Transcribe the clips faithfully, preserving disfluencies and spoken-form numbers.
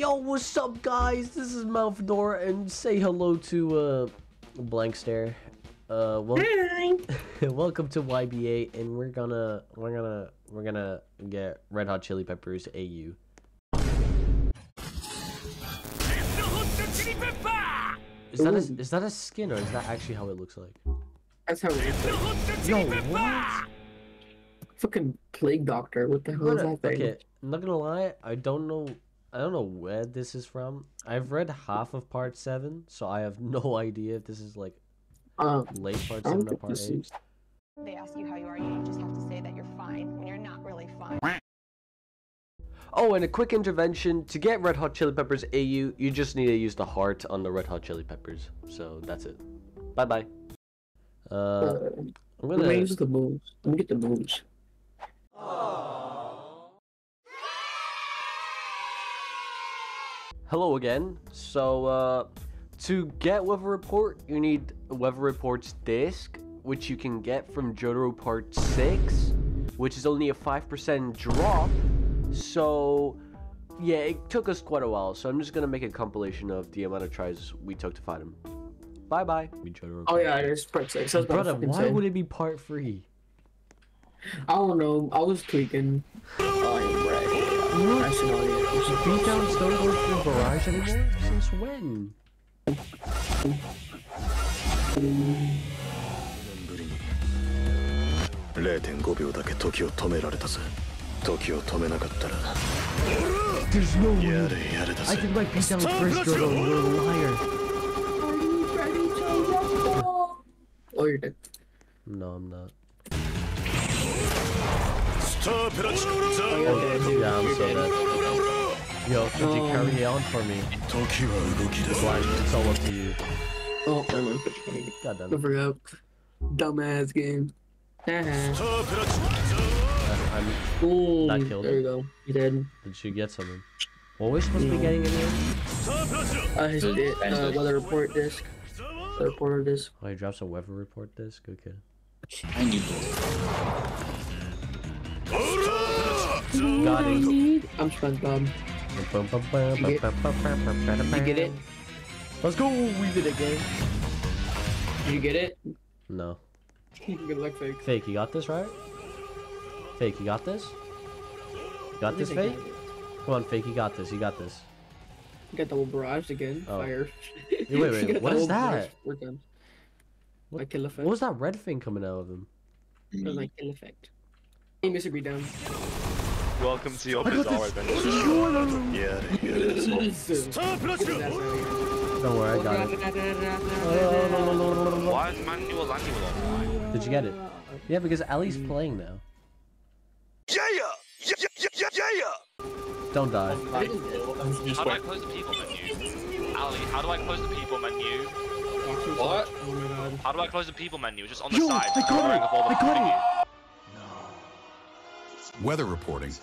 Yo, what's up, guys? This is Malfador, and say hello to uh, Blank Stare. Uh, well, welcome to Y B A, and we're gonna, we're gonna, we're gonna get Red Hot Chili Peppers A U. Is that a, is that a skin, or is that actually how it looks like? That's how it is. Yo, what? Fucking plague doctor. What the hell is that thing? Okay, I'm not gonna lie. I don't know. I don't know where this is from. I've read half of part seven, so I have no idea if this is like Uh, late part seven or part eight. They ask you how you are, you just have to say that you're fine when you're not really fine. Oh, and a quick intervention. To get Red Hot Chili Peppers A U, you just need to use the heart on the Red Hot Chili Peppers. So that's it. Bye bye. Uh, uh I'm gonna raise the moves. Let me get the moves. Hello again. So, uh, to get Weather Report, you need Weather Report's disc, which you can get from Jotaro Part six, which is only a five percent drop. So, yeah, it took us quite a while. So I'm just gonna make a compilation of the amount of tries we took to find him. Bye bye. Oh yeah, it is part six. That's Brother, why would it be part three? I don't know. I was tweaking. Oh, I'm right. Beatdowns don't go through Barrage anymore? Since when? れいてんごびょうだけ時を止められたぜ。時を止めなかったら There's no way. やれやれだ I ぜ。 did my beatdown first, Jodo. You're a liar. Oh, you're dead. No, I'm not. スタープラチ Oh, you're dead, dude. Yeah, I'm You're so dead. dead. Yo, could you No. carry it on for me? 時は動き出す。 Blind, it's all up to you. Oh, never mind. God damn I it. forgot. Dumbass game. Haha. スタープラチ I'm, Ooh, That killed there him. you go. You did. did you get something? What are we supposed to be getting in here? スタープラチ Uh, his di- uh, weather report disc. Weather report disc. Oh, he drops a weather report disc? Okay. I need this. Got it. I'm SpongeBob. You You get it? Let's go! We did it, gang. Did you get it? No. Good luck, fake. Fake, you got this, right? Fake, you got this? You got this, Fake? Come on, Fake, you got this, you got this. You got double barrage again. Oh. Fire. Wait, wait, You got what is double barrage that? four times. What- Like kill effect. What was that red thing coming out of him? It was like kill effect. Hey, Mister B down. Welcome to your I got bizarre this. adventure. やれやれだぜ。 Get his ass out of here. Don't worry, I got it. Why is manual manual online? Did you get it? Yeah, because Ellie's playing now. Yeah yeah yeah yeah yeah yeah. Don't die. How do I close the people menu? Ali, how do I close the people menu? What? Oh my god. How do I close the people menu? Just on the Yo, side. I got covering it! up all the I got menus. Weather reporting.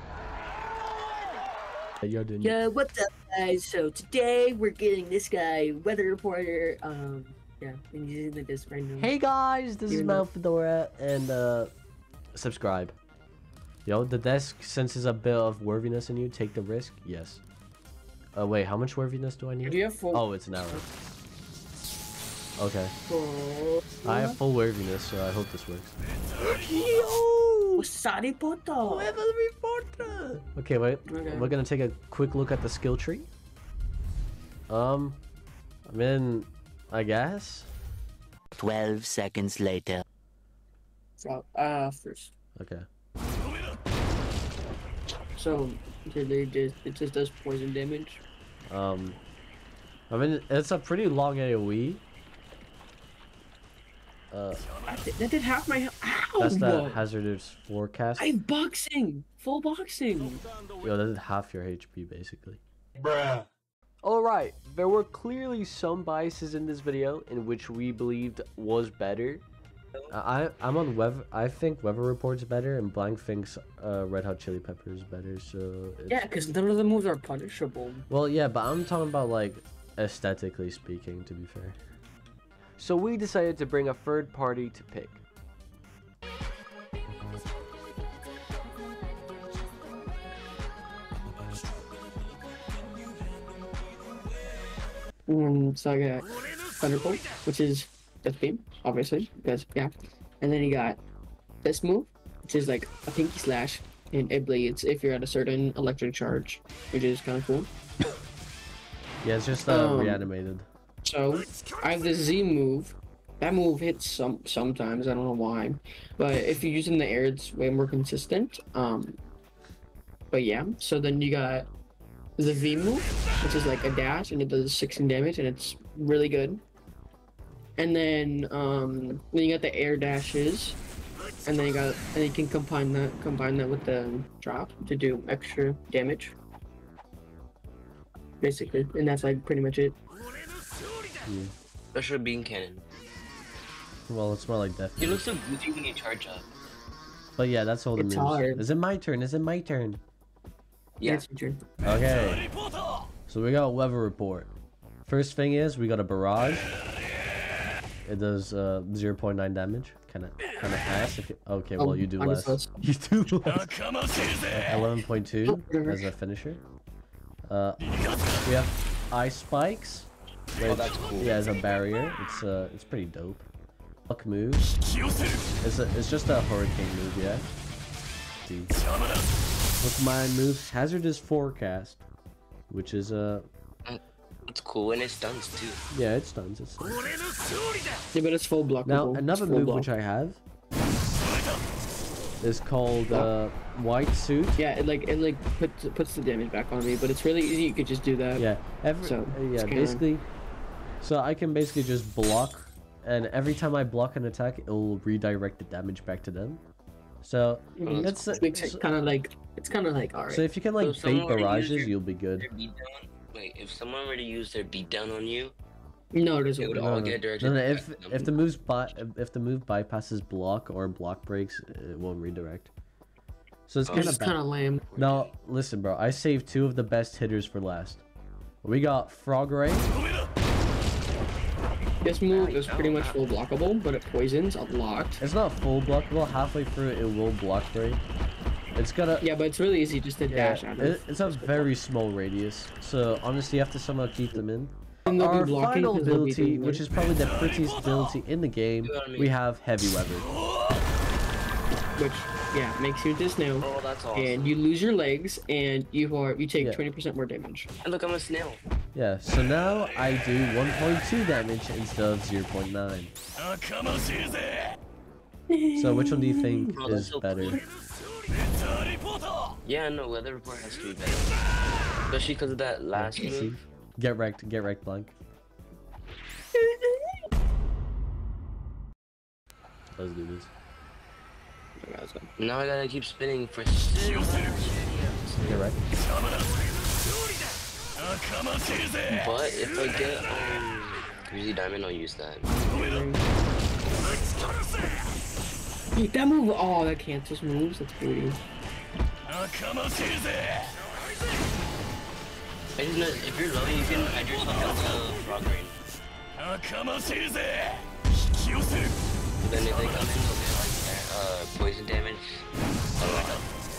Yo, didn't Yeah, what's up, guys? So today we're getting this guy, weather reporter. Um, yeah, and he's in the disc right now. Hey guys, this is Even though- Malfadora, and uh, subscribe. Yo, the desk senses a bit of worthiness in you. Take the risk. Yes. Uh, wait, how much worthiness do I Do need? you have full? Oh, it's an arrow. Okay. full... I have full worthiness, so I hope this works. Yo, Sari Poto. Okay, wait. Okay. We're gonna take a quick look at the skill tree. Um, I'm in, I guess. Twelve seconds later. So, uh, first. Okay. So, did they just it just does poison damage? Um, I mean, it's a pretty long AoE. Uh, I did, that did half my. Ow! that's that hazardous forecast. I have boxing, full boxing. Yo, that's half your H P basically. Bruh. Alright, there were clearly some biases in this video in which we believed was better. I, I'm on Weather, I think Weather Report's better, and Blank thinks uh, Red Hot Chili Peppers better, so... It's... Yeah, because none of the moves are punishable. Well, yeah, but I'm talking about, like, aesthetically speaking, to be fair. So we decided to bring a third party to pick. Um, so I got Thunderbolt, which is Death Beam, obviously, because yeah. And then you got this move, which is like a Pinky Slash, and it bleeds if you're at a certain electric charge, which is kind of cool. Yeah, it's just uh, Um, reanimated. So I have the Z move. That move hits some sometimes. I don't know why, but if you use it in the air, it's way more consistent. Um, but yeah. So then you got the V move, which is like a dash, and it does sixteen damage, and it's really good. And then um, then you got the air dashes, and then you got and you can combine that combine that with the drop to do extra damage. Basically, and that's like pretty much it. Yeah. Special beam cannon. Well, it's more like death. You look so goofy when you charge up. But yeah, that's all the It's moves. hard. Is it my turn? Is it my turn? Yeah. That's your turn. Okay. So we got a weather report. First thing is we got a barrage. It does uh, zero point nine damage. Kind of, kind of ass. If you... Okay, well Um, you do I'm less. less. You do less. eleven point two as a finisher. Uh, we have ice spikes. Which, Oh, that's cool. Yeah, as a barrier. It's uh, it's pretty dope. Buck move. It's a, it's just a hurricane move, yeah. See. With my move, hazardous forecast, which is a uh, It's cool and it stuns too. yeah, it stuns. It's Yeah, but it's full blockable. now It's another full move block. which I have is called uh, white suit. Yeah, it like it like puts puts the damage back on me, but it's really easy. You could just do that. Yeah, every, So, uh, it's yeah, kinda- basically. So I can basically just block, and every time I block an attack, it will redirect the damage back to them. So Mhm. it's It makes it kind of like it's kind of like alright. so if you can like So if someone bait were to use barrages, their- you'll be good. Their beatdown. Wait, if someone were to use their beatdown on you, no, it doesn't. it would work. all No, no. get directed. No, no, back if to them. if the moves by if the move bypasses block or block breaks, it won't redirect. So it's Oh, kind It's of kind of lame. Now listen, bro. I saved two of the best hitters for last. We got Frog Ray. This move is pretty much full blockable, but it poisons a lot. It's not full blockable. Halfway through it, it will block break. It's got a Yeah, but it's really easy just to yeah, dash out of. it, it's a very small radius. So honestly, you have to somehow keep them in. And they'll be Our blocking final 'cause they'll be ability, doing which it. is probably the prettiest ability in the game, we have Heavy Weather. Which yeah makes you into snail, Oh, that's awesome. and you lose your legs, and you are you take Yeah. twenty percent more damage. And look, I'm a snail. Yeah, so now I do one point two damage instead of zero point nine. So which one do you think Oh, that's is so better? cool. Yeah, no, weather report has to be better. Especially because of that last See? move. Get wrecked, get wrecked, Blank. Let's do this. Okay, let's go. Now I gotta keep spinning for so much. Get wrecked. But if I get um Greasy Diamond, I'll use that. Wait, that move, oh, that cancels moves. That's pretty. I just know if you're low, you can hide yourself into Frog Rain. But then if they come in, they'll get like uh, poison damage. Oh,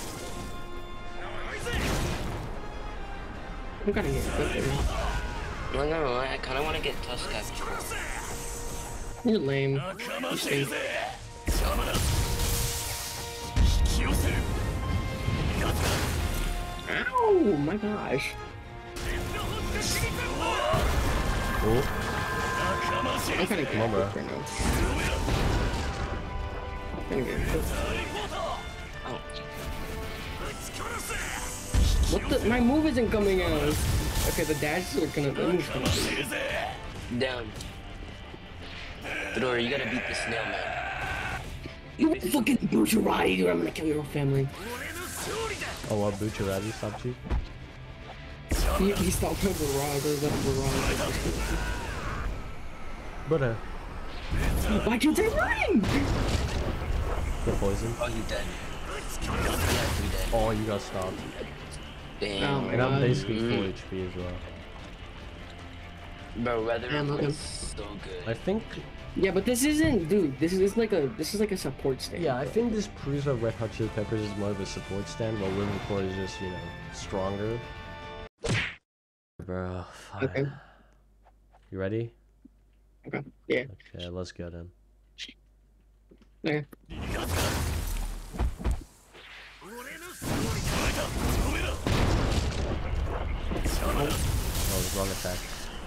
I'm gonna get equipped right now. I'm not gonna lie, I kinda wanna get Tusk after. You're lame. You stink. Ow! My gosh. Oh, I'm kind of Come on, bro. right now. I'm gonna get equipped. Oh, What the? My move isn't coming out. Okay, the dash is gonna. The move's gonna be. down. Fedora, you gotta beat the snail man. You fucking Bucharati, or I'm gonna kill your whole family. oh, what Bucharati stopped you? He, he stopped the barrage. There's a barrage. But uh, Why can't I run? the poison. Oh, you dead. Yeah, you dead. Oh, you got stopped. Damn. Oh my And I'm God. basically full Mm. H P as well. Bro, weather Damn, report okay. is so I good. think, Yeah, but this isn't, dude. This is this is like a this is like a support stand. yeah, I think this proves that Red Hot Chili Peppers is more of a support stand, while Wind Report is just, you know, stronger. Bro, fuck. Okay. You ready? Okay. Yeah. Okay, let's go then. Okay. Oh, wrong attack.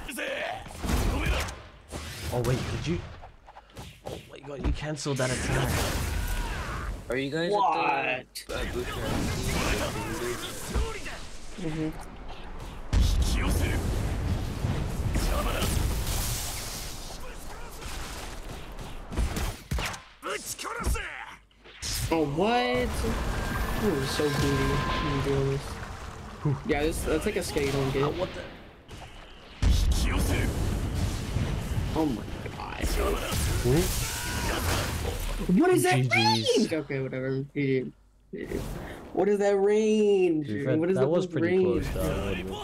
Oh wait, did you? Oh my god, you canceled that attack. Are you guys What? at the uh, booster? Mm-hmm. Oh, what? Oh, so booty. I'm doing this. Yeah, this, that's like a skate on game. What the? Oh my god. Ooh. What is that G Gs. range? Okay, whatever. G G. What is that range? To be fair, What is that the was pretty range? close though. I admit.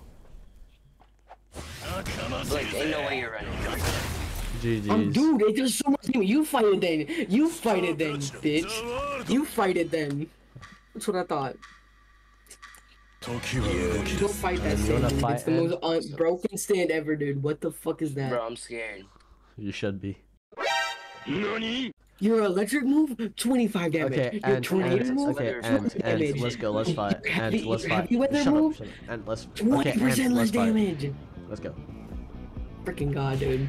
Like, ain't no way you're running. G Gs. Um, dude, it does so much damage. You fight it then. You fight it then, bitch. You fight it then. That's what I thought. Don't fight that You wanna stand, dude. fight It's the most un- broken stand ever, dude. What the fuck is that? Bro, I'm scared. You should be. Your electric move, twenty-five damage. Okay, Your and, tornado and move, okay, twenty and, damage. and let's go. Let's fight. And Heavy- let's fight. heavy weather Shut move, up, shut up. And let's. Okay, twenty and percent less let's fight. damage. Let's go. Freaking god, dude.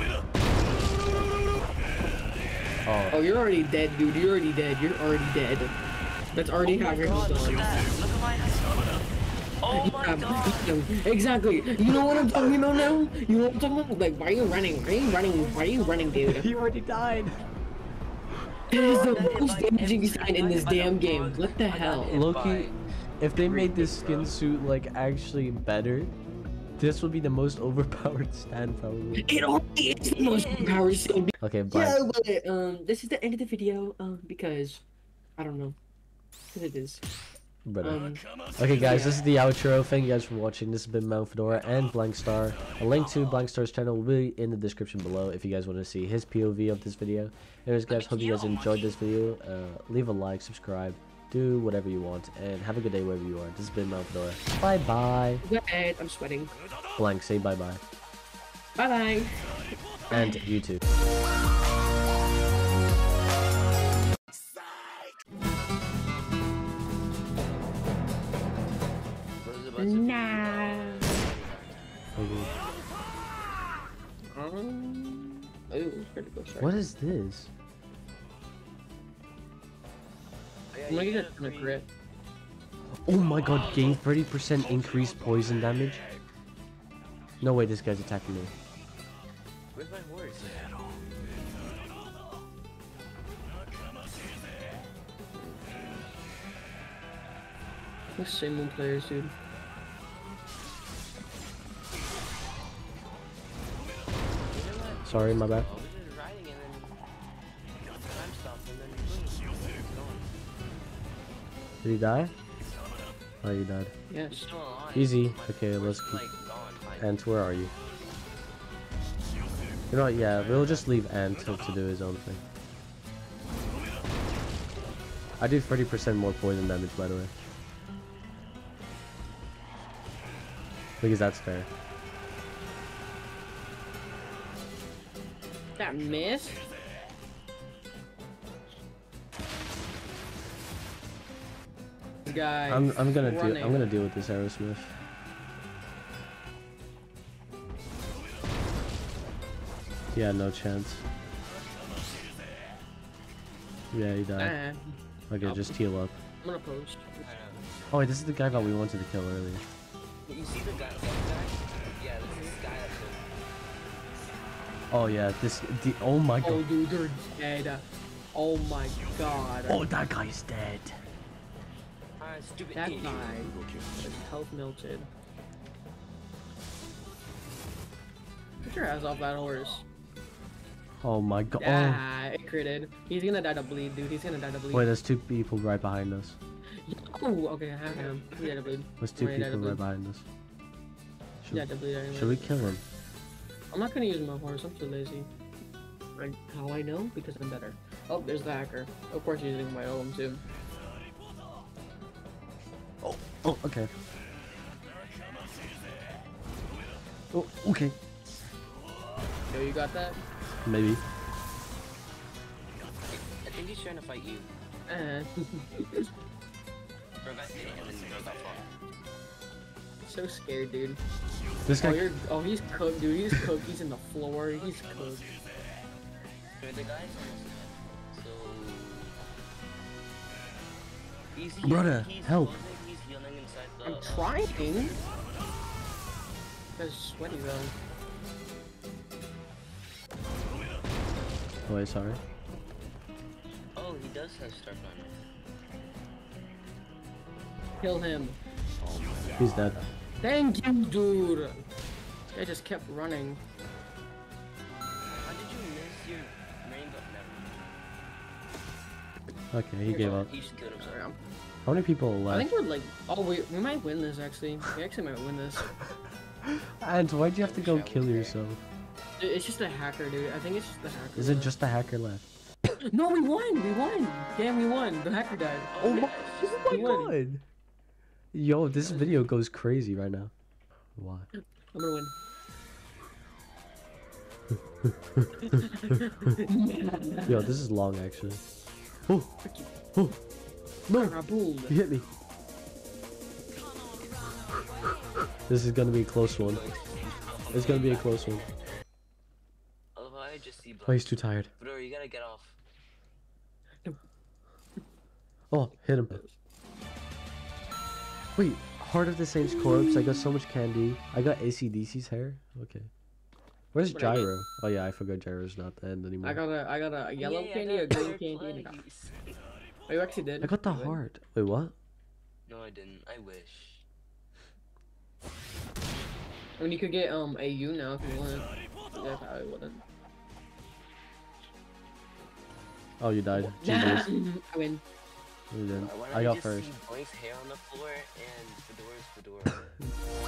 Oh. Oh, you're already dead, dude. You're already dead. You're already dead. That's already how you're God, look at done. that. Look at my. Oh my Yeah, god. exactly. You know what I'm talking about now? You know what I'm talking about? Like, why are you running? Why are you running? Why are you running, dude? He already died. That is the most damaging sign in this damn game. What the hell? Loki, if they made this skin suit like actually better, this would be the most overpowered stand probably. It already is the most powered stand. Okay, bye. Yeah, but um, this is the end of the video. Um, because I don't know. Because it is. Brother. Um, Okay guys, this is the outro. Thank you guys for watching. This has been Mount Fedora and Blankstar. A link to Blankstar's channel will be in the description below if you guys want to see his P O V of this video. Anyways guys, hope you guys enjoyed this video. Uh, leave a like, subscribe, do whatever you want, and have a good day wherever you are. This has been Mount Fedora. Bye bye. go ahead. I'm sweating. Blank, say bye bye. Bye bye. And you too. Nah. Okay. Um. Ooh, critical strike. What is this? I'm gonna get a crit. Oh my god, gain thirty percent increased poison damage? No way, this guy's attacking me. Where's my horse? Those same one players, dude. Sorry, my bad. I was just riding and then time stopped and then boom, it's gone. Did he die? Oh, he died. Yes. It's still alive. Easy. My Okay, let's horse is, keep. like, gone, like- Ant, where are you? You know what, yeah, we'll just leave Ant to, to do his own thing. I do thirty percent more poison damage, by the way. Because that's fair. That miss? Guy. I'm I'm gonna deal running. I'm gonna deal with this Aerosmith. Yeah, no chance. Yeah, he died. Ah, Okay, just heal up. I'm gonna post. Oh wait, this is the guy that we wanted to kill earlier. You see the guy, that guy? Yeah, this is this guy up Oh yeah, this the oh my Oh, god. dude, they're dead. Oh my god. Oh, that guy's dead. there. Ah, stupid That idiot. guy. His health melted. Get your ass off that horse. Oh my god. Yeah, it critted. He's gonna die to bleed, dude. He's gonna die to Oh. bleed. Wait, there's two people right behind us. Oh, okay, I have him. He died to bleed. There's two Wait, I people died right to behind us. He Should, died to bleed anyway. should we kill him? I'm not gonna use my horse. I'm too lazy. Like, how I know? Because I'm better. Oh, there's the hacker. Of course, he's using my own too. Oh, oh, okay. Oh, okay. Yo, you got that? Maybe. I think he's trying to fight you. Uh, Bro got hit and then bro got fought. so scared, dude. This Oh, guy. you're, oh, he's cooked, dude. He's cooked. He's in the floor. He's cooked. Bro, the guy's almost dead. So he's Brother, healing, he's help. buzzing, he's healing inside the I'm uh, trying. That's sweaty though. Oh wait, sorry. Oh, he does have Star Climber. Kill him. He's dead. Thank you, dude. I just kept running. How did you miss your rainbow? Never. Okay, he gave up. He just killed himself. Sorry, I'm- How many people I left? think we're like, oh wait, we might win this actually. We actually might win this. And why'd you have to go kill yourself? Dude, it's just a hacker, dude. I think it's just the hacker. Is it just the hacker left? No, we won. We won. Damn, we won. The hacker died. Oh my, oh We my won. god! Yo, this video goes crazy right now. Why? I'm gonna win. Yo, this is long actually. Oh, oh, no! Rabool. You hit me. This is gonna be a close one. It's gonna be a close one. Oh, I just see blood. Oh, he's too tired. Bro, you gotta get off. Oh, hit him. Wait, Heart of the Saints corpse. I got so much candy. I got A C D C's hair. Okay. Where's What I get? Gyro? Oh yeah, I forgot Gyro's not the end anymore. I got a, I got a yellow Yay, I candy, a got green third candy, and a place. Oh, you actually did. I got the You win. heart. Wait, what? No, I didn't. I wish. I mean, you could get um A U now if you want. Yeah, I wouldn't. Oh, you died. Nah, Jesus. I win. You didn't. Why don't I got just first. see Boy's hair on the floor and Fedora's fedora?